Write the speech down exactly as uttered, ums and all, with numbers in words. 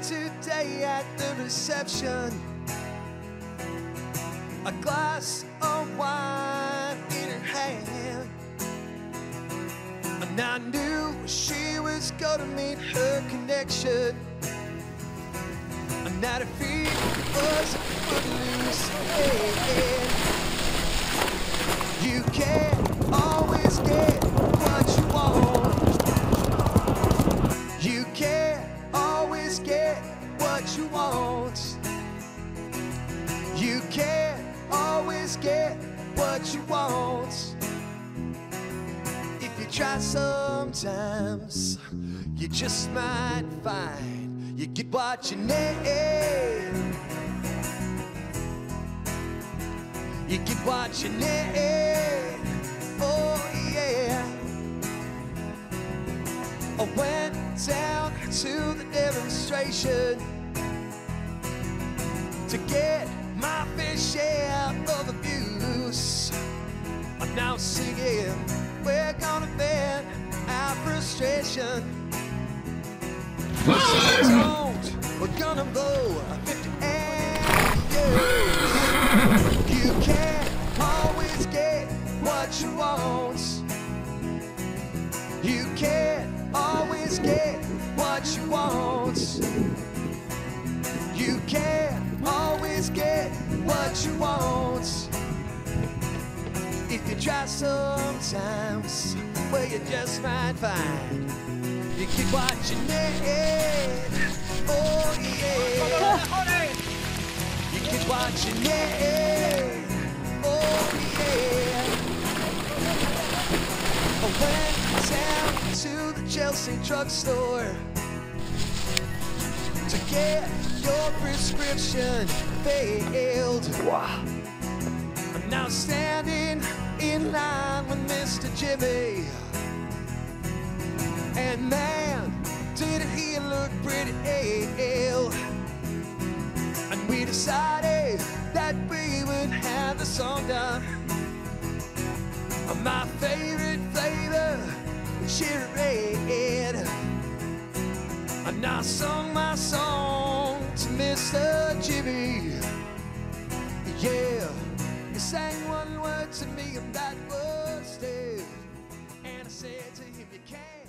today at the reception, a glass of wine in her hand, and I knew she was gonna meet her connection, and that her feet was footloose. Yeah. You can't always get what you want. You can't always get what you want. You can't always get what you want. If you try sometimes, you just might find you get what you need. You get what you need. Oh yeah. I went down to the demonstration to get my fair share of abuse. I'm now singing, we're gonna vent our frustration. Don't, we're gonna blow fifty and you can't always get what you want. You can't always get what you want. You can't always get what you want. If you try sometimes, well, you just might find you get what you need. Oh yeah. You get what you need. Oh yeah. I went down to the Chelsea drugstore to get your prescription filled. Wow. I'm now standing in line with Mister Jimmy, and man, didn't he look pretty ill. And we decided that we would have the song done. My favorite flavor, cherry red. And I sung my song to Mister Jimmy. Yeah, he sang one word to me and that was stay. And I said to him, you can't